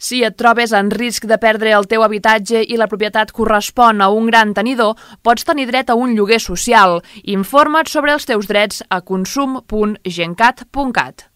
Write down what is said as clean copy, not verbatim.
Si et trobes en risc de perdre el teu habitatge i la propietat correspon a un gran tenidor, pots tenir dret a un lloguer social. Informa't sobre els teus drets a consum.gencat.cat.